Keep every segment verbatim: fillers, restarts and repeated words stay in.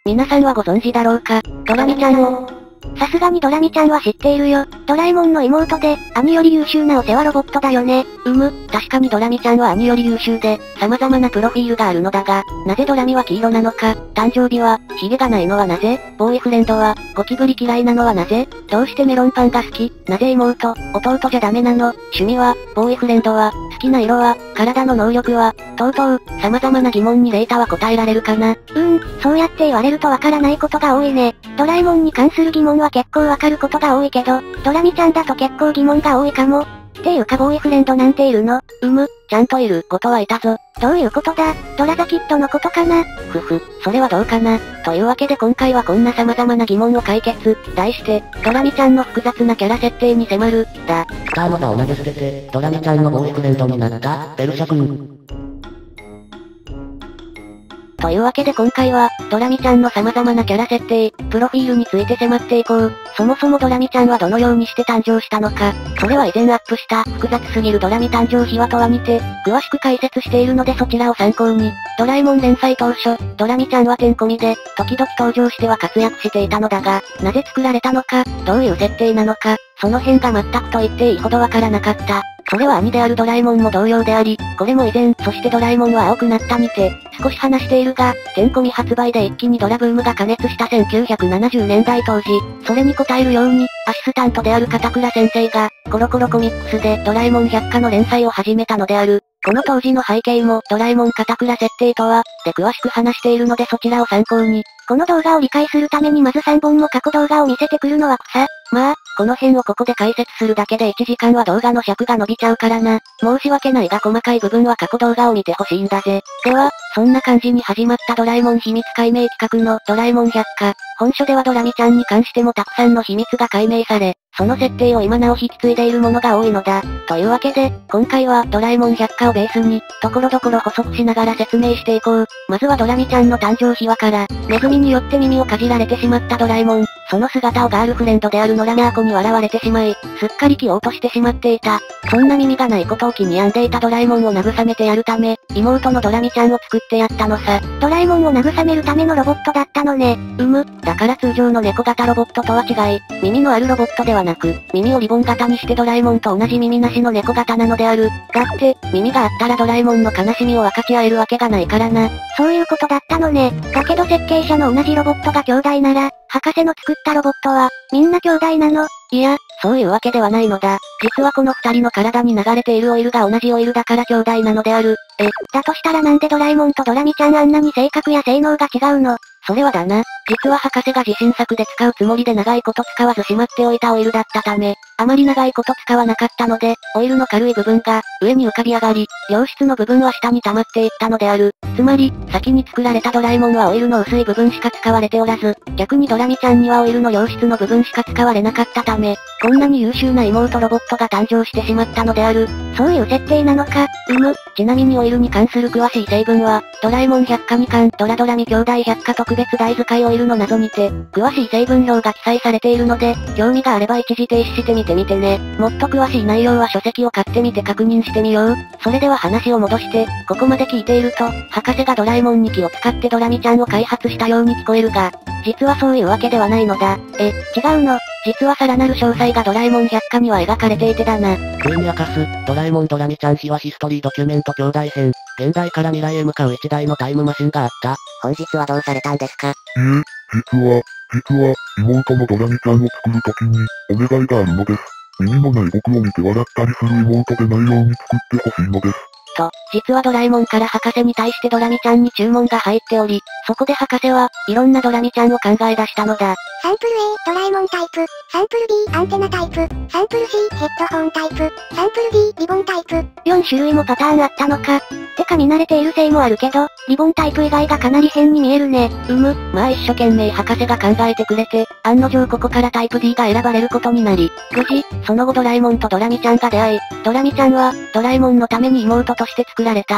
皆さんはご存知だろうか、ドラミちゃんを。 さすがにドラミちゃんは知っているよ。ドラえもんの妹で、兄より優秀なお世話ロボットだよね。 うむ、確かにドラミちゃんは兄より優秀で、様々なプロフィールがあるのだが、なぜドラミは黄色なのか、誕生日は、ヒゲがないのはなぜ、ボーイフレンドは、ゴキブリ嫌いなのはなぜ、どうしてメロンパンが好き、なぜ妹、弟じゃダメなの、趣味は、ボーイフレンドは、好きな色は、体の能力は、とうとう、様々な疑問にレイタは答えられるかな。 うーん、そうやって言われるとわからないことが多いね。ドラえもんに関する疑問は結構わかることが多いけど、ドラミちゃんだと結構疑問が多いかも。っていうかボーイフレンドなんているの？ うむ、ちゃんといることはいたぞ。 どういうことだ？ドラザキッドのことかな？ ふふ、それはどうかな。というわけで今回はこんな様々な疑問を解決。題して、ドラミちゃんの複雑なキャラ設定に迫る、だ。 スターの座を投げ捨てて、ドラミちゃんのボーイフレンドになった、ペルシャ君。 というわけで今回は、ドラミちゃんの様々なキャラ設定、プロフィールについて迫っていこう。そもそもドラミちゃんはどのようにして誕生したのか、それは以前アップした複雑すぎるドラミ誕生秘話とは似て、詳しく解説しているのでそちらを参考に。ドラえもん連載当初、ドラミちゃんはてんこみで、時々登場しては活躍していたのだが、なぜ作られたのか、どういう設定なのか、その辺が全くと言っていいほどわからなかった。それは兄であるドラえもんも同様であり、これも以前、そしてドラえもんは青くなったにて、少し話しているが、てんこみ発売で一気にドラブームが加熱したせんきゅうひゃくななじゅうねんだい当時、それに応えるように、アシスタントである片倉先生が、コロコロコミックスでドラえもん百科の連載を始めたのである。この当時の背景もドラえもん片倉設定とは、で詳しく話しているのでそちらを参考に。 この動画を理解するためにまずさんぼんも過去動画を見せてくるのは草。 まあ、この辺をここで解説するだけでいちじかんは動画の尺が伸びちゃうからな。申し訳ないが細かい部分は過去動画を見てほしいんだぜ。では、そんな感じに始まったドラえもん秘密解明企画のドラえもん百科。本書ではドラミちゃんに関してもたくさんの秘密が解明され、その設定を今なお引き継いでいるものが多いのだ。というわけで、今回はドラえもん百科をベースに、ところどころ補足しながら説明していこう。まずはドラミちゃんの誕生秘話から、ネズミによって耳をかじられてしまったドラえもん。その姿をガールフレンドである野良猫に笑われてしまい、すっかり気を落としてしまっていた。そんな耳がないことを気に病んでいたドラえもんを慰めてやるため、妹のドラミちゃんを作ってやったのさ。 ドラえもんを慰めるためのロボットだったのね。 うむ、だから通常の猫型ロボットとは違い、耳のあるロボットではなく、耳をリボン型にしてドラえもんと同じ耳なしの猫型なのである。だって、耳があったらドラえもんの悲しみを分かち合えるわけがないからな。 そういうことだったのね。だけど設計者の同じロボットが兄弟なら、博士の作ったロボットは、みんな兄弟なの？ いや、そういうわけではないのだ。実はこの二人の体に流れているオイルが同じオイルだから兄弟なのである。 え、だとしたらなんでドラえもんとドラミちゃんあんなに性格や性能が違うの？ それはだな。実は博士が自信作で使うつもりで長いこと使わずしまっておいたオイルだったため、あまり長いこと使わなかったので、オイルの軽い部分が上に浮かび上がり、良質の部分は下に溜まっていったのである。つまり、先に作られたドラえもんはオイルの薄い部分しか使われておらず、逆にドラミちゃんにはオイルの良質の部分しか使われなかったため、こんなに優秀な妹ロボットが誕生してしまったのである。 そういう設定なのか。 うむ、ちなみにオイルに関する詳しい成分は、ドラえもん百科に巻ドラドラミ兄弟百科特別大使いオイルの謎にて、詳しい成分表が記載されているので、興味があれば一時停止してみてみてね。もっと詳しい内容は書籍を買ってみて確認してみよう。それでは話を戻して、ここまで聞いていると、博士がドラえもんに気を使ってドラミちゃんを開発したように聞こえるが、実はそういうわけではないのだ。 え、違うの？ 実はさらなる詳細がドラえもん百科には描かれていてだな。 ついに明かす、ドラえもんドラミちゃん秘話ヒストリードキュメント兄弟編。現代から未来へ向かう一台のタイムマシンがあった。 本日はどうされたんですか？ いえ、実は、実は、妹のドラミちゃんを作るときに、お願いがあるのです。耳のない僕を見て笑ったりする妹でないように作ってほしいのです。 と、実はドラえもんから博士に対してドラミちゃんに注文が入っており、そこで博士は、いろんなドラミちゃんを考え出したのだ。 サンプル A、ドラえもんタイプ。サンプル B、アンテナタイプ。サンプル C、ヘッドホンタイプ。サンプル D、リボンタイプ。よん種類もパターンあったのか。てか見慣れているせいもあるけど、リボンタイプ以外がかなり変に見えるね。 うむ、まあ一生懸命博士が考えてくれて、案の定ここからタイプ D が選ばれることになり、無事、その後ドラえもんとドラミちゃんが出会い、ドラミちゃんは、ドラえもんのために妹として作られた。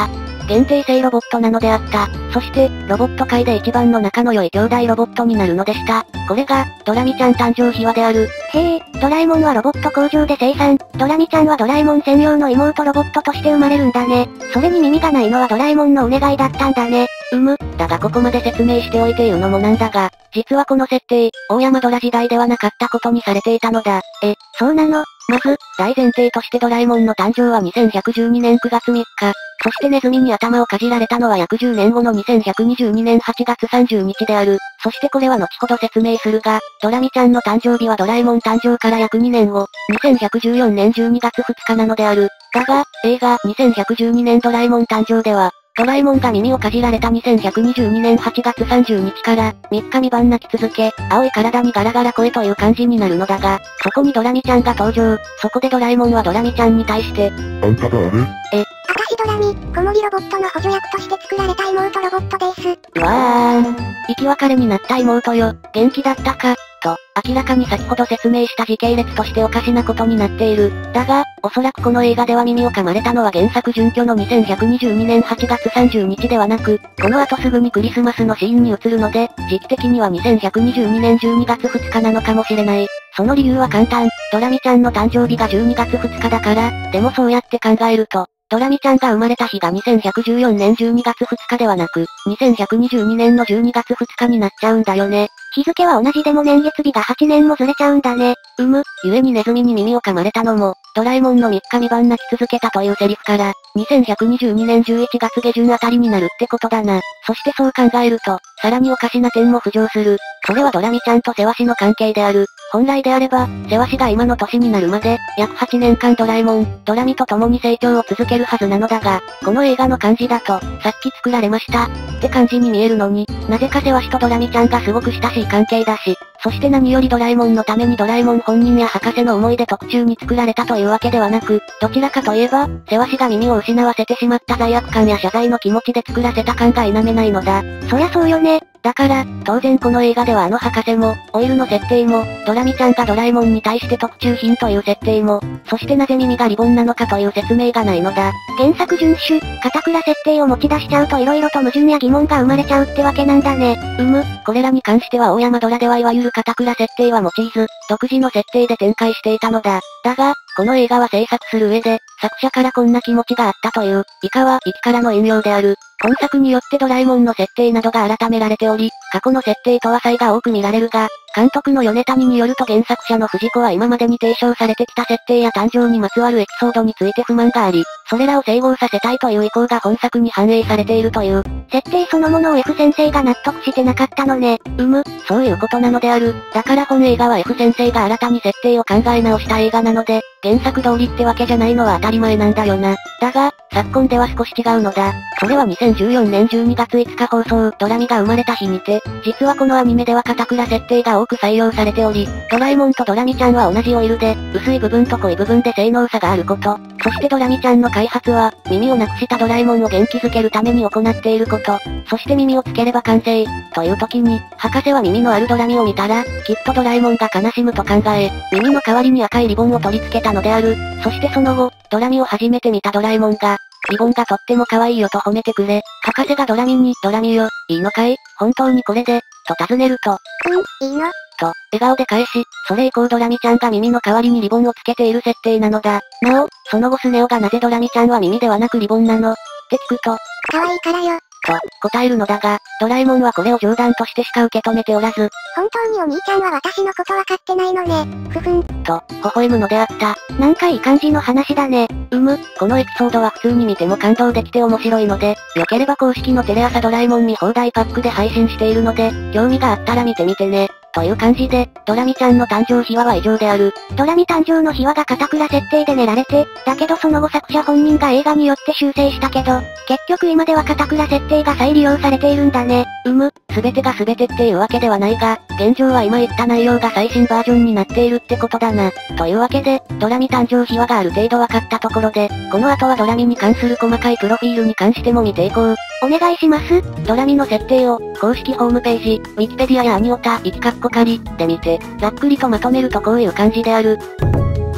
限定性ロボットなのであった。そして、ロボット界で一番の仲の良い兄弟ロボットになるのでした。これが、ドラミちゃん誕生秘話である。 へえ、ドラえもんはロボット工場で生産、ドラミちゃんはドラえもん専用の妹ロボットとして生まれるんだね。それに耳がないのはドラえもんのお願いだったんだね。 うむ、だがここまで説明しておいて言うのもなんだが、実はこの設定、大山ドラ時代ではなかったことにされていたのだ。 え、そうなの？ まず、大前提としてドラえもんの誕生はにせんひゃくじゅうにねんくがつみっか。そしてネズミに頭をかじられたのは約じゅうねんごのにせんひゃくにじゅうにねんはちがつさんじゅうにちである。そしてこれは後ほど説明するが、ドラミちゃんの誕生日はドラえもん誕生から約にねんご、にせんひゃくじゅうよねんじゅうにがつふつかなのである。だが、映画にせんひゃくじゅうにねんドラえもん誕生では、ドラえもんが耳をかじられたにせんひゃくにじゅうにねんはちがつさんじゅうにちからみっかみばん泣き続け、青い体にガラガラ声という感じになるのだが、そこにドラミちゃんが登場。そこでドラえもんはドラミちゃんに対して、 あんただあれ？ え、私ドラミ、子守ロボットの補助役として作られた妹ロボットです。 うわーん。生き別れになった妹よ、元気だったかと、明らかに先ほど説明した時系列としておかしなことになっている。だが、おそらくこの映画では耳を噛まれたのは原作準拠のにせんひゃくにじゅうにねんはちがつさんじゅうにちではなく、この後すぐにクリスマスのシーンに移るので、時期的にはにせんひゃくにじゅうにねんじゅうにがつふつかなのかもしれない。その理由は簡単、ドラミちゃんの誕生日がじゅうにがつふつかだから、でもそうやって考えると、ドラミちゃんが生まれた日がにせんひゃくじゅうよねんじゅうにがつふつかではなく、にせんひゃくにじゅうにねんのじゅうにがつふつかになっちゃうんだよね。 日付は同じでも年月日がはちねんもずれちゃうんだね。 うむ、故にネズミに耳を噛まれたのも、ドラえもんのみっかみばん泣き続けたというセリフから、にせんひゃくにじゅうにねんじゅういちがつげじゅんあたりになるってことだな。そしてそう考えると、さらにおかしな点も浮上する。それはドラミちゃんとセワシの関係である。本来であれば、セワシが今の年になるまで、約はちねんかんドラえもん、ドラミと共に成長を続けるはずなのだが、この映画の感じだと、さっき作られました、って感じに見えるのに、なぜかセワシとドラミちゃんがすごく親しい関係だし、そして何よりドラえもんのためにドラえもん本人や博士の思い出特注に作られたというわけではなく、どちらかといえば、セワシが耳を失わせてしまった罪悪感や謝罪の気持ちで作らせた感が否めないのだ。 そりゃそうよね。 だから、当然この映画ではあの博士も、オイルの設定も、ドラミちゃんがドラえもんに対して特注品という設定も、そしてなぜ耳がリボンなのかという説明がないのだ。 原作遵守、片倉設定を持ち出しちゃうと色々と矛盾や疑問が生まれちゃうってわけなんだね。 うむ、これらに関しては大山ドラではいわゆる片倉設定は用いず、独自の設定で展開していたのだ。だが、この映画は制作する上で、作者からこんな気持ちがあったという、以下は、一からの引用である。本作によってドラえもんの設定などが改められており、過去の設定とは差異が多く見られるが、監督の米谷によると原作者の藤子は今までに提唱されてきた設定や誕生にまつわるエピソードについて不満があり、それらを整合させたいという意向が本作に反映されているという。 設定そのものを F 先生が納得してなかったのね。 うむ、そういうことなのである。だから本映画は F 先生が新たに設定を考え直した映画なので、原作通りってわけじゃないのは当たり前なんだよな。だが、昨今では少し違うのだ。それはにせんじゅうよねんじゅうにがついつか放送、ドラミが生まれた日にて、実はこのアニメでは片倉設定が多く採用されており、ドラえもんとドラミちゃんは同じオイルで、薄い部分と濃い部分で性能差があること。そしてドラミちゃんの開発は、耳をなくしたドラえもんを元気づけるために行っていること。そして耳をつければ完成。という時に、博士は耳のあるドラミを見たら、きっとドラえもんが悲しむと考え、耳の代わりに赤いリボンを取り付けたのである。そしてその後、ドラミを初めて見たドラえもんが、リボンがとっても可愛いよと褒めてくれ、博士がドラミに、ドラミよ、いいのかい？本当にこれで、と尋ねると、 うん、いいの？ と、笑顔で返し、それ以降ドラミちゃんが耳の代わりにリボンをつけている設定なのだ。なお、その後スネ夫がなぜドラミちゃんは耳ではなくリボンなの？って聞くと、 可愛いからよ。 と、答えるのだが、ドラえもんはこれを冗談としてしか受け止めておらず、 本当にお兄ちゃんは私のことわかってないのね。ふふん。 と、微笑むのであった。 なんかいい感じの話だね。 うむ、このエピソードは普通に見ても感動できて面白いので、良ければ公式のテレ朝ドラえもん見放題パックで配信しているので、興味があったら見てみてね。という感じで、ドラミちゃんの誕生秘話は以上である。 ドラミ誕生の秘話が片倉設定で練られて、だけどその後作者本人が映画によって修正したけど、結局今では片倉設定が再利用されているんだね。 うむ、すべてがすべてっていうわけではないが、現状は今言った内容が最新バージョンになっているってことだな。というわけで、ドラミ誕生秘話がある程度分かったところで、この後はドラミに関する細かいプロフィールに関しても見ていこう。 お願いします。 ドラミの設定を、公式ホームページ、ウィキペディアやアニオタ、いちカッコ仮で見て、ざっくりとまとめるとこういう感じである。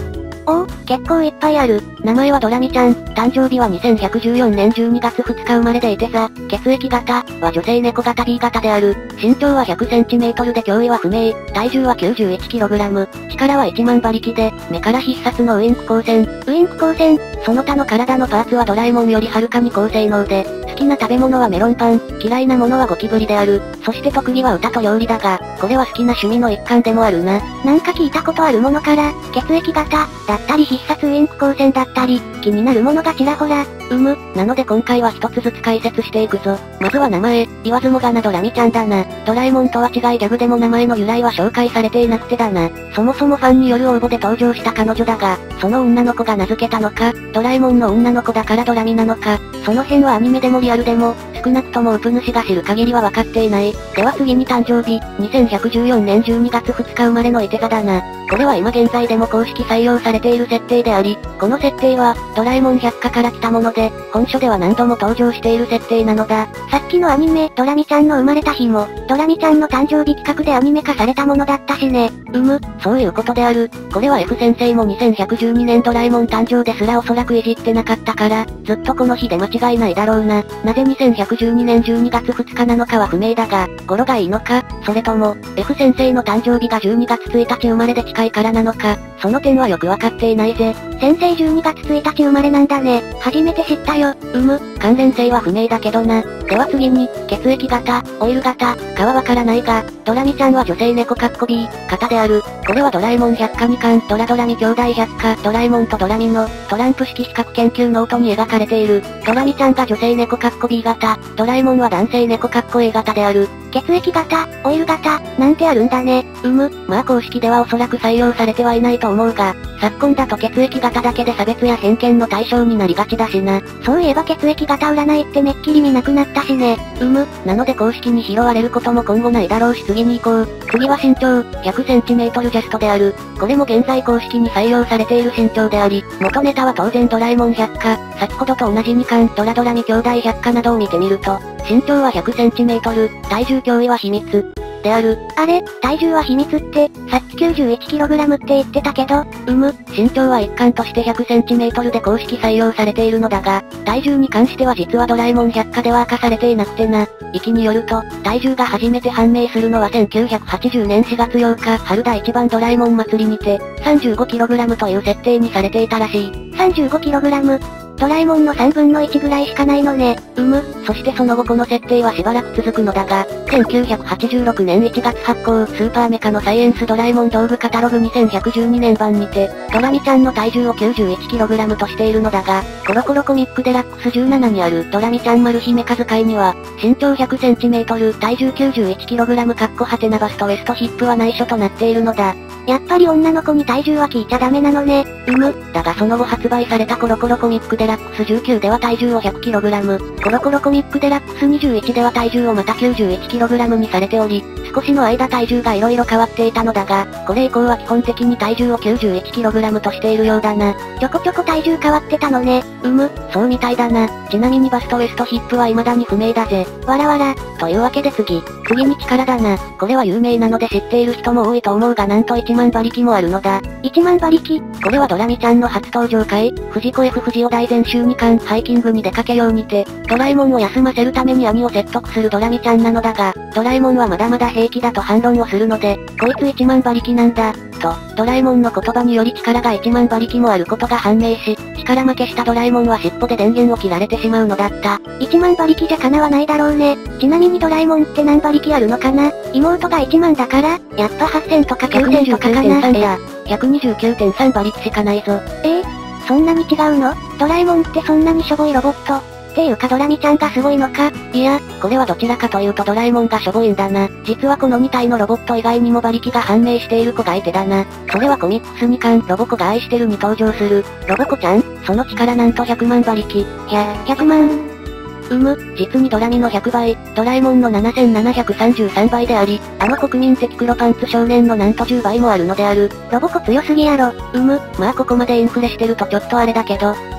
おお、結構いっぱいある。 名前はドラミちゃん。誕生日はにせんひゃくじゅうよんねんじゅうにがつふつか生まれでいてさ、血液型は女性猫型 ビー 型である。身長はひゃくセンチメートルで脅威は不明。体重は きゅうじゅういちキログラム。力はいちまん馬力で、目から必殺のウインク光線。 ウインク光線。 その他の体のパーツはドラえもんよりはるかに高性能で、好きな食べ物はメロンパン、嫌いなものはゴキブリである。そして特技は歌と料理だが、これは好きな趣味の一環でもあるな。 なんか聞いたことあるものから、血液型、だったり必殺ウインク光線だったり、気になるものがちらほら。 うむ、なので今回は一つずつ解説していくぞ。まずは名前、言わずもがなドラミちゃんだな。ドラえもんとは違いギャグでも名前の由来は紹介されていなくてだな。そもそもファンによる応募で登場した彼女だが、その女の子が名付けたのか、ドラえもんの女の子だからドラミなのか、その辺はアニメでもリアルでも、少なくともウプ主が知る限りは分かっていない。では次に誕生日、にせんひゃくじゅうよんねんじゅうにがつふつか生まれのいて座だな。これは今現在でも公式採用されている設定であり、この設定は、ドラえもん百科から来たもので、本書では何度も登場している設定なのだ。 さっきのアニメ、ドラミちゃんの生まれた日も、ドラミちゃんの誕生日企画でアニメ化されたものだったしね。 うむ、そういうことである。これは F 先生もにせんひゃくじゅうにねんドラえもん誕生ですらおそらくいじってなかったから、ずっとこの日で間違いないだろうな。なぜにせんひゃくじゅうにねんじゅうにがつふつかなのかは不明だが、語呂がいいのか、それとも、F 先生の誕生日がじゅうにがつついたち生まれで近いからなのか、その点はよくわかっていないぜ。 先生じゅうにがつついたち生まれなんだね。初めて知ったよ。 うむ、関連性は不明だけどな。では次に、血液型、オイル型、かはわからないが、ドラミちゃんは女性猫かっこ ビー 型である。これはドラえもん百科にかん、ドラドラミ兄弟百科、ドラえもんとドラミの、トランプ式比較研究ノートに描かれている。ドラミちゃんが女性猫かっこ ビー 型、ドラえもんは男性猫かっこ エー 型である。 血液型、オイル型、なんてあるんだね。 うむ、まあ公式ではおそらく採用されてはいないと思うが、昨今だと血液型だけで差別や偏見の対象になりがちだしな。 そういえば血液型占いってめっきり見なくなったしね。 うむ、なので公式に拾われることも今後ないだろうし次に行こう。次は身長、ひゃくセンチメートルジャストである。これも現在公式に採用されている身長であり、元ネタは当然ドラえもん百科、先ほどと同じにかん、ドラドラミ兄弟百科などを見てみると、身長はひゃくセンチメートル、体重脅威は秘密。である。 あれ、体重は秘密って、さっき きゅうじゅういちキログラム って言ってたけど、 うむ、身長は一貫として ひゃくセンチメートルで公式採用されているのだが、体重に関しては実はドラえもん百科では明かされていなくてな。域によると、体重が初めて判明するのはせんきゅうひゃくはちじゅうねんしがつようか、春だ一番ドラえもん祭りにて、さんじゅうごキログラム という設定にされていたらしい。 さんじゅうごキログラム。ドラえもんのさんぶんのいちぐらいしかないのね。 うむ、そしてその後この設定はしばらく続くのだが、せんきゅうひゃくはちじゅうろくねんいちがつ発行、スーパーメカのサイエンスドラえもん道具カタログにせんひゃくじゅうにねん版にて、ドラミちゃんの体重を きゅうじゅういちキログラム としているのだが、コロコロコミックデラックスじゅうななにあるドラミちゃんマル秘メカ使いには、身長 ひゃくセンチメートル、体重 きゅうじゅういちキログラム かっこはてなバストウエストヒップは内緒となっているのだ。 やっぱり女の子に体重は聞いちゃダメなのね。 うむ、だがその後発売されたコロコロコミックデラックスじゅうきゅうでは体重を ひゃくキログラム、コロコロコミックデラックスにじゅういちでは体重をまた きゅうじゅういちキログラム にされており、少しの間体重が色々変わっていたのだが、これ以降は基本的に体重を きゅうじゅういちキログラム としているようだな。 ちょこちょこ体重変わってたのね。 うむ、そうみたいだな。ちなみにバストウエストヒップは未だに不明だぜ。 わらわら。 というわけで次、次に力だな。これは有名なので知っている人も多いと思うがなんといちまん馬力もあるのだ。 いちまん馬力。 これはドラミちゃんの初登場回、藤子 F 不二雄大全集にかんハイキングに出かけようにて、ドラえもんを休ませるために兄を説得するドラミちゃんなのだが、ドラえもんはまだまだ平気だと反論をするので、こいついちまん馬力なんだ、と、ドラえもんの言葉により力がいちまん馬力もあることが判明し、力負けしたドラえもんは尻尾で電源を切られてしまうのだった。 いちまん馬力じゃ叶わないだろうね。ちなみにドラえもんって何馬力あるのかな？妹がいちまんだから、やっぱはっせんとかきゅうせんとかかな。 いや、ひゃくにじゅうきゅうてんさん 馬力しかないぞ。 えー、そんなに違うの？ドラえもんってそんなにしょぼいロボット？っていうかドラミちゃんがすごいのか？ いや、これはどちらかというとドラえもんがしょぼいんだな。実はこのにたいのロボット以外にも馬力が判明している子がいてだな。それはコミックスにかんロボコが愛してるに登場する、ロボコちゃん？その力なんとひゃくまん馬力。 ひゃ、ひゃくまん。 うむ、実にドラミのひゃくばい、ドラえもんのななせんななひゃくさんじゅうさんばいであり、あの国民的黒パンツ少年のなんとじゅうばいもあるのである。 ロボコ強すぎやろ。 うむ、まあここまでインフレしてるとちょっとあれだけど、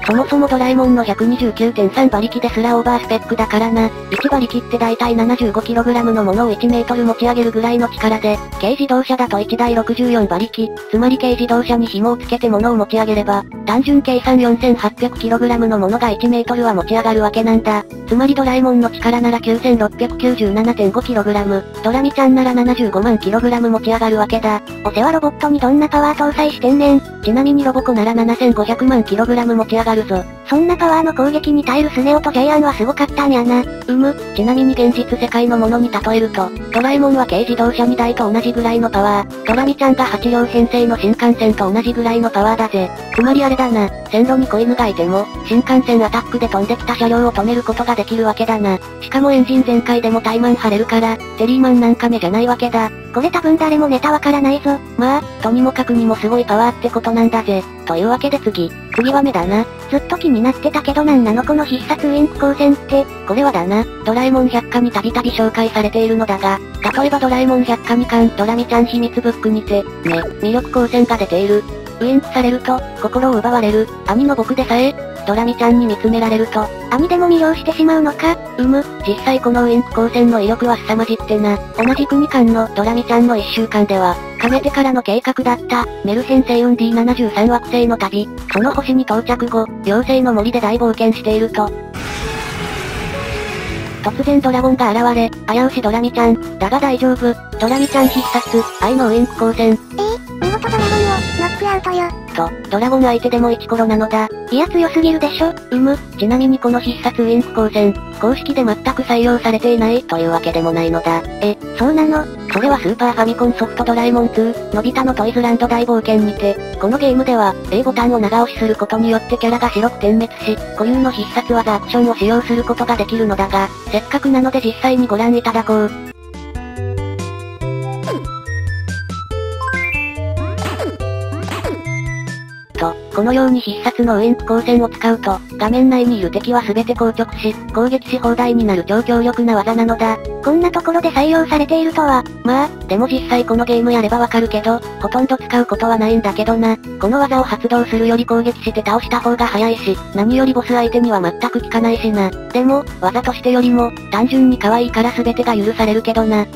そもそもドラえもんの ひゃくにじゅうきゅうてんさん 馬力ですらオーバースペックだからな。いち馬力ってだいたい ななじゅうごキログラム のものをいちメートル持ち上げるぐらいの力で、軽自動車だといちだいろくじゅうよん馬力、つまり軽自動車に紐をつけて物を持ち上げれば、単純計算 よんせんはっぴゃくキログラム のものがいちメートルは持ち上がるわけなんだ。つまりドラえもんの力なら きゅうせんろっぴゃくきゅうじゅうななてんごキログラム、ドラミちゃんならななじゅうごまんキログラム 持ち上がるわけだ。 お世話ロボットにどんなパワー搭載してんねん。 ちなみにロボコならななせんごひゃくまんキログラム 持ち上がるぞ。 そんなパワーの攻撃に耐えるスネ夫とジャイアンはすごかったんやな。 うむ、ちなみに現実世界のものに例えると、ドラえもんは軽自動車にだいと同じぐらいのパワー、ドラミちゃんがはちりょう編成の新幹線と同じぐらいのパワーだぜ。つまりあれだな、線路に子犬がいても、新幹線アタックで飛んできた車両を止めることができるわけだな。しかもエンジン全開でもタイマン張れるから、テリーマンなんか目じゃないわけだ。 これ多分誰もネタわからないぞ。 まあ、とにもかくにもすごいパワーってことなんだぜ。というわけで次。次は目だな。 ずっと気になってたけどなんなのこの必殺ウインク光線って。 これはだな、ドラえもん百科にたびたび紹介されているのだが、例えばドラえもん百科にかんドラミちゃん秘密ブックにて、目、魅力光線が出ている。ウインクされると、心を奪われる。兄の僕でさえ、ドラミちゃんに見つめられると、 兄でも魅了してしまうのか。 うむ、実際このウインク光線の威力は凄まじってな。同じくにかんのドラミちゃんのいっしゅうかんでは、かねてからの計画だった、メルヘン星雲 ディーななじゅうさん 惑星の旅。その星に到着後、妖精の森で大冒険していると、突然ドラゴンが現れ、危うしドラミちゃん。だが大丈夫。ドラミちゃん必殺、愛のウインク光線。 えー、見事ドラゴンを、ノックアウトよ。 と、ドラゴン相手でもイチコロなのだ。 いや強すぎるでしょ。 うむ、ちなみにこの必殺ウインク光線、公式で全く採用されていないというわけでもないのだ。 え、そうなの？ それはスーパーファミコンソフトドラえもんツー、のび太のトイズランド大冒険にて、このゲームでは、A ボタンを長押しすることによってキャラが白く点滅し、固有の必殺技アクションを使用することができるのだが、せっかくなので実際にご覧いただこう。と、このように必殺のウインク光線を使うと、画面内にいる敵は全て硬直し、攻撃し放題になる超強力な技なのだ。 こんなところで採用されているとは。 まあ、でも実際このゲームやればわかるけど、ほとんど使うことはないんだけどな。この技を発動するより攻撃して倒した方が早いし、何よりボス相手には全く効かないしな。でも、技としてよりも、単純に可愛いから全てが許されるけどな。う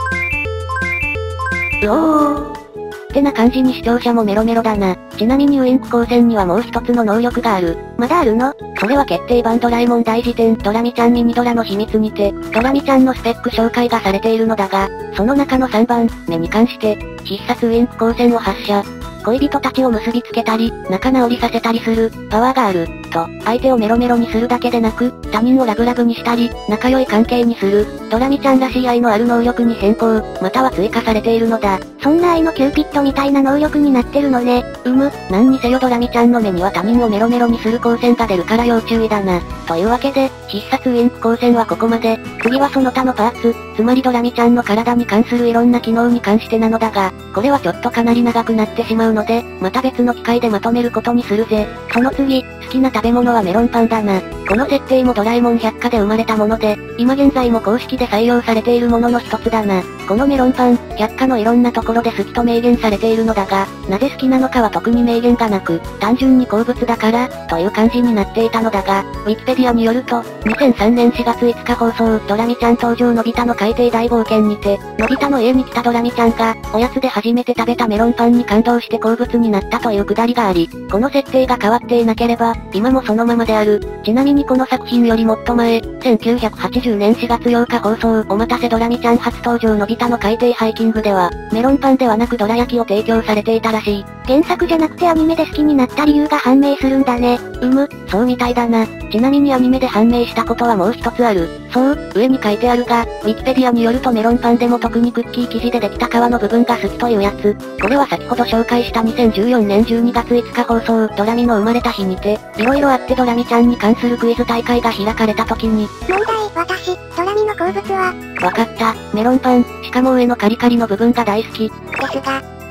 おー。ってな感じに視聴者もメロメロだな。ちなみにウインク光線にはもう一つの能力がある。 まだあるの？ それは決定版ドラえもん大辞典ドラミちゃんミニドラの秘密にて、ドラミちゃんのスペック紹介がされているのだが、その中のさんばんめに関して、必殺ウインク光線を発射。恋人たちを結びつけたり、仲直りさせたりする、パワーがある、と、相手をメロメロにするだけでなく、他人をラブラブにしたり、仲良い関係にする、ドラミちゃんらしい愛のある能力に変更、または追加されているのだ。 そんな愛のキューピッドみたいな能力になってるのね。 うむ、何にせよドラミちゃんの目には他人をメロメロにする光線が出るから要注意だな。というわけで、必殺ウインク光線はここまで。次はその他のパーツ、つまりドラミちゃんの体に関するいろんな機能に関してなのだが、これはちょっとかなり長くなってしまうので、また別の機会でまとめることにするぜ。その次、好きな食べ物はメロンパンだな。この設定もドラえもん百科で生まれたもので、今現在も公式で採用されているものの一つだな。このメロンパン、百科のいろんなところで好きと明言されているのだが、なぜ好きなのかは特に明言がなく、単純に好物だから、という感じになっていたのだが、ウィキペディアによると、にせんさんねんしがついつか放送、ドラミちゃん登場のび太の海底大冒険にて、のび太の家に来たドラミちゃんが、おやつで初めて食べたメロンパンに感動して好物になったというくだりがあり、この設定が変わっていなければ、今もそのままである。ちなみにこの作品よりもっと前、せんきゅうひゃくはちじゅうねんしがつようか放送、お待たせドラミちゃん初登場のび太の海底ハイキングでは、メロンパンではなくドラ焼きを提供されていたらしい。 原作じゃなくてアニメで好きになった理由が判明するんだね。 うむ、そうみたいだな。ちなみにアニメで判明したことはもう一つある。そう、上に書いてあるが、ウィキペディアによるとメロンパンでも特にクッキー生地でできた皮の部分が好きというやつ。これは先ほど紹介したにせんじゅうよねんじゅうにがついつか放送、ドラミの生まれた日にて、色々あってドラミちゃんに関するクイズ大会が開かれた時に、 問題、私、ドラミの好物は？ わかった、メロンパン、しかも上のカリカリの部分が大好き。 ですが、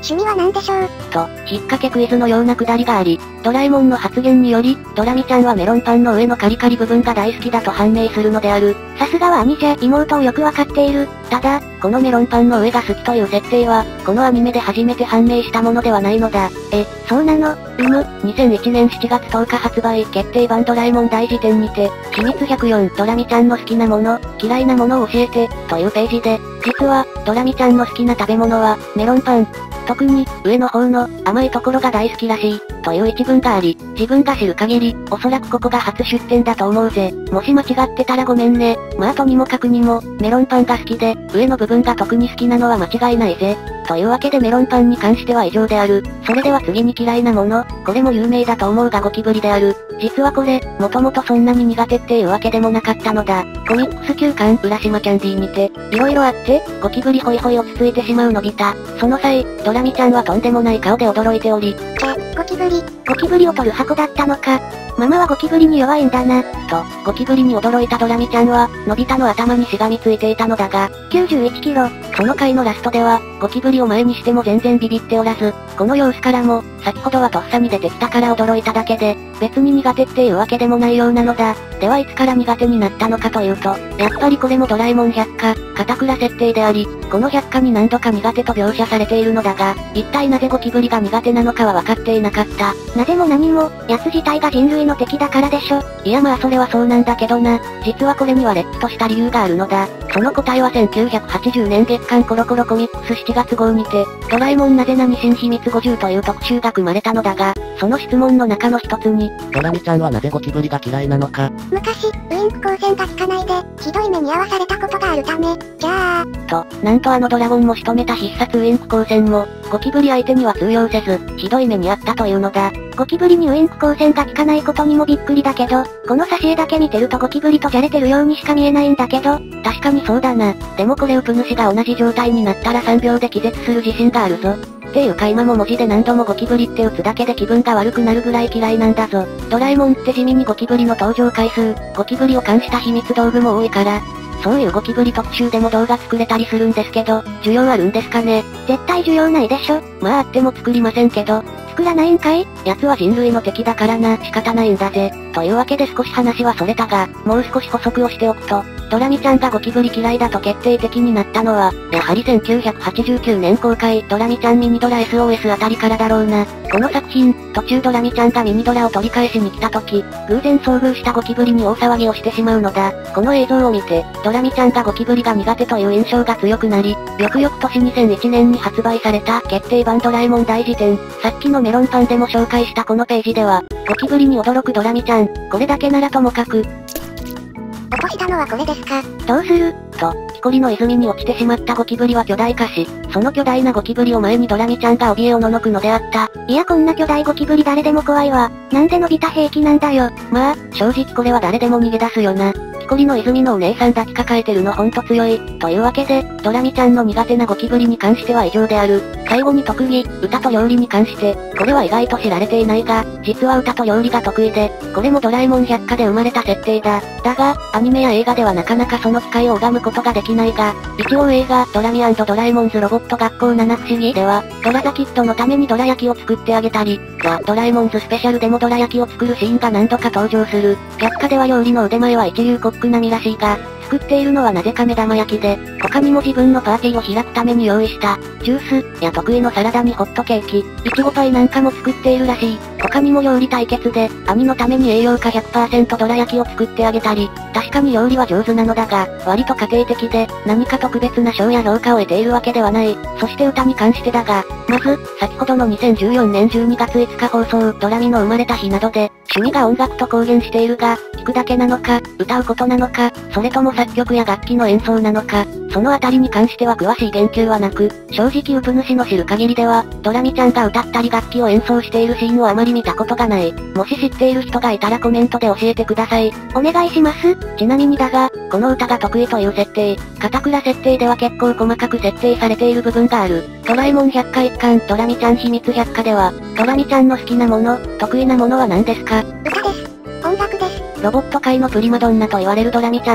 趣味は何でしょうと、引っ掛けクイズのようなくだりがあり、ドラえもんの発言により、ドラミちゃんはメロンパンの上のカリカリ部分が大好きだと判明するのである。 さすがは兄じゃ、妹をよくわかっている。 ただ、このメロンパンの上が好きという設定は、このアニメで初めて判明したものではないのだ。 え、そうなの？ うむ、にせんいちねんしちがつとおか発売決定版ドラえもん大辞典にて、秘密ひゃくよんドラミちゃんの好きなもの、嫌いなものを教えて、というページで、実は、ドラミちゃんの好きな食べ物は、メロンパン。特に、上の方の、甘いところが大好きらしい、という一文があり、自分が知る限り、おそらくここが初出展だと思うぜ。もし間違ってたらごめんね。まあとにもかくにも、メロンパンが好きで、上の部分が特に好きなのは間違いないぜ。というわけでメロンパンに関しては以上である。それでは次に嫌いなもの、これも有名だと思うがゴキブリである。実はこれ、もともとそんなに苦手っていうわけでもなかったのだ。コミックスきゅうかん、浦島キャンディーにて、色々あって、ゴキブリホイホイ落ち着いてしまうのび太。その際、ドラミちゃんはとんでもない顔で驚いており、 え、ゴキブリ、ゴキブリを取る箱だったのか。ママはゴキブリに弱いんだな。 と、ゴキブリに驚いたドラミちゃんは、のび太の頭にしがみついていたのだが、 きゅうじゅういちキロ。 その回のラストでは、ゴキブリを前にしても全然ビビっておらず、この様子からも、先ほどはとっさに出てきたから驚いただけで、別に苦手っていうわけでもないようなのだ。ではいつから苦手になったのかというと、やっぱりこれもドラえもん百科、片倉設定であり、この百科に何度か苦手と描写されているのだが、一体なぜゴキブリが苦手なのかは分かっていなかった。 なぜも何も、奴自体が人類の敵だからでしょ。 いやまあそれはそうなんだけどな。実はこれにはれっきとした理由があるのだ。その答えはせんきゅうひゃくはちじゅうねん月刊コロコロコミックスしちがつ号にて、ドラえもんなぜなに新秘密ごじゅうという特集が組まれたのだが、その質問の中の一つに、 ドラミちゃんはなぜゴキブリが嫌いなのか。 昔、ウインク光線が効かないで、ひどい目に遭わされたことがあるため、じゃあ、 と、なんとあのドラゴンも仕留めた必殺ウインク光線も、ゴキブリ相手には通用せず、ひどい目に遭ったというのだ。 ゴキブリにウインク光線が効かないことにもびっくりだけど、この挿絵だけ見てるとゴキブリとじゃれてるようにしか見えないんだけど、 確かにそうだな。でもこれウプ主が同じ状態になったらさんびょうで気絶する自信があるぞ。っていうか今も文字で何度もゴキブリって打つだけで気分が悪くなるぐらい嫌いなんだぞ。ドラえもんって地味にゴキブリの登場回数、ゴキブリを冠した秘密道具も多いから、そういうゴキブリ特集でも動画作れたりするんですけど、需要あるんですかね。 絶対需要ないでしょ。 まああっても作りませんけど、 作らないんかい？ 奴は人類の敵だからな、仕方ないんだぜ。というわけで少し話はそれたが、もう少し補足をしておくと、ドラミちゃんがゴキブリ嫌いだと決定的になったのは、やはりせんきゅうひゃくはちじゅうきゅうねん公開、ドラミちゃんミニドラ エスオーエス あたりからだろうな。この作品、途中ドラミちゃんがミニドラを取り返しに来た時、偶然遭遇したゴキブリに大騒ぎをしてしまうのだ。この映像を見て、ドラミちゃんがゴキブリが苦手という印象が強くなり、翌々年にせんいちねんに発売された決定版ドラえもん大辞典、さっきのメロンパンでも紹介したこのページでは、ゴキブリに驚くドラミちゃん、これだけならともかく、 落としたのはこれですか？ どうする？と、木こりの泉に落ちてしまったゴキブリは巨大化し、その巨大なゴキブリを前にドラミちゃんが怯えおののくのであった。 いやこんな巨大ゴキブリ誰でも怖いわ。なんでのび太平気なんだよ。 まあ、正直これは誰でも逃げ出すよな。木こりの泉のお姉さん抱きかかえてるのほんと強い。というわけで、ドラミちゃんの苦手なゴキブリに関しては以上である。最後に特技、歌と料理に関して、これは意外と知られていないが、実は歌と料理が得意で、これもドラえもん百科で生まれた設定だ。だが、アニメや映画ではなかなかその機会を拝むことができないが、一応映画、ドラミ&ドラえもんズロボット学校七不思議では、ドラザキッドのためにドラ焼きを作ってあげたり、が、ドラえもんズスペシャルでもドラ焼きを作るシーンが何度か登場する。百科では料理の腕前は一流コック並みらしいが、作っているのはなぜか目玉焼きで、他にも自分のパーティーを開くために用意した、ジュース、や得意のサラダにホットケーキ、いちごパイなんかも作っているらしい。他にも料理対決で、兄のために栄養価 ひゃくパーセント ドラ焼きを作ってあげたり、確かに料理は上手なのだが、割と家庭的で、何か特別な賞や評価を得ているわけではない。そして歌に関してだが、まず、先ほどのにせんじゅうよねんじゅうにがついつか放送、ドラミの生まれた日などで、趣味が音楽と公言しているが、聴くだけなのか、歌うことなのか、それとも作曲や楽器の演奏なのか、そのあたりに関しては詳しい言及はなく、正直ウプ主の知る限りでは、ドラミちゃんが歌ったり楽器を演奏しているシーンをあまり見たことがない。もし知っている人がいたらコメントで教えてください。 お願いします。 ちなみにだが、この歌が得意という設定、片倉設定では結構細かく設定されている部分がある。ドラえもん百科一巻、ドラミちゃん秘密百科では、ドラミちゃんの好きなもの、得意なものは何ですか？ 歌です。音楽です。 ロボット界のプリマドンナと言われるドラミちゃん。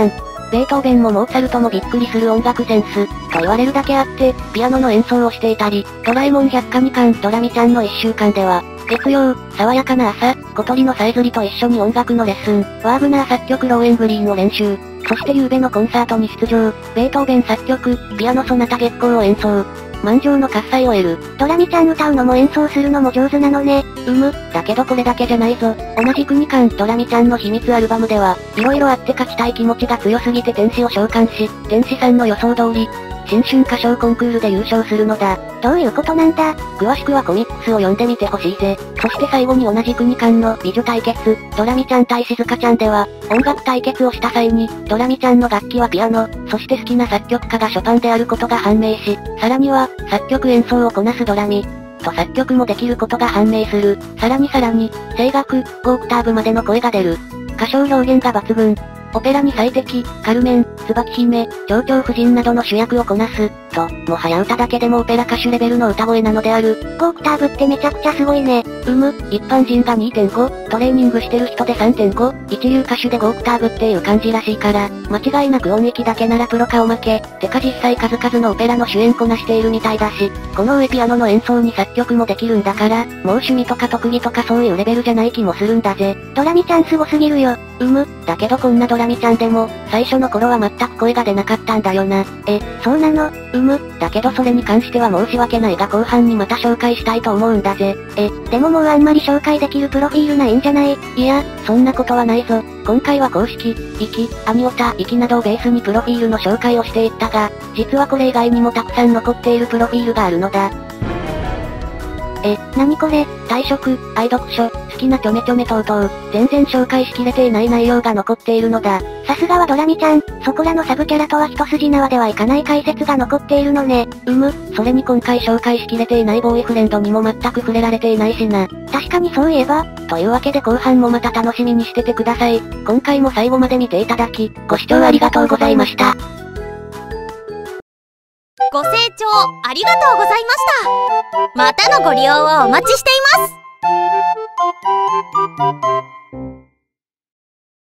ベートーベンもモーツァルトもびっくりする音楽センス、と言われるだけあって、ピアノの演奏をしていたり、ドラえもん百科にかんドラミちゃんのいっしゅうかんでは、月曜、爽やかな朝、小鳥のさえずりと一緒に音楽のレッスン、ワーグナー作曲ローエングリーンを練習、そして夕べのコンサートに出場、ベートーベン作曲、ピアノソナタ月光を演奏。満場の喝采を得る。 ドラミちゃん歌うのも演奏するのも上手なのね。 うむ、だけどこれだけじゃないぞ。同じくにかんドラミちゃんの秘密アルバムでは、色々あって勝ちたい気持ちが強すぎて天使を召喚し、天使さんの予想通り、新春歌唱コンクールで優勝するのだ。 どういうことなんだ？ 詳しくはコミックスを読んでみてほしいぜ。そして最後に同じくにかんの美女対決、ドラミちゃん対静香ちゃんでは、音楽対決をした際に、ドラミちゃんの楽器はピアノ、そして好きな作曲家がショパンであることが判明し、さらには、作曲演奏をこなすドラミ、と作曲もできることが判明する。さらにさらに、声楽、ごオクターブまでの声が出る。歌唱表現が抜群。オペラに最適、カルメン、椿姫、蝶々夫人などの主役をこなす、と、もはや歌だけでもオペラ歌手レベルの歌声なのである。 ごオクターブってめちゃくちゃすごいね。 うむ、一般人が にてんご、トレーニングしてる人で さんてんご、一流歌手でごオクターブっていう感じらしいから、間違いなく音域だけならプロかおまけ、てか実際数々のオペラの主演こなしているみたいだし、この上ピアノの演奏に作曲もできるんだから、もう趣味とか特技とかそういうレベルじゃない気もするんだぜ。 ドラミちゃんすごすぎるよ。 うむ、だけどこんなドラミちゃんでも、最初の頃は全く声が出なかったんだよな。 え、そうなの？ うむ、だけどそれに関しては申し訳ないが後半にまた紹介したいと思うんだぜ。 え、でももうあんまり紹介できるプロフィールないんじゃない？ いや、そんなことはないぞ。今回は公式、イキ、アニオタ、イキなどをベースにプロフィールの紹介をしていったが、実はこれ以外にもたくさん残っているプロフィールがあるのだ。 え、なにこれ？ 退職、愛読書、好きなちょめちょめ等々、全然紹介しきれていない内容が残っているのだ。 さすがはドラミちゃん、そこらのサブキャラとは一筋縄ではいかない解説が残っているのね。 うむ、それに今回紹介しきれていないボーイフレンドにも全く触れられていないしな。 確かにそういえば。 というわけで後半もまた楽しみにしててください。今回も最後まで見ていただき、ご視聴ありがとうございました。 ご清聴ありがとうございました。またのご利用をお待ちしています。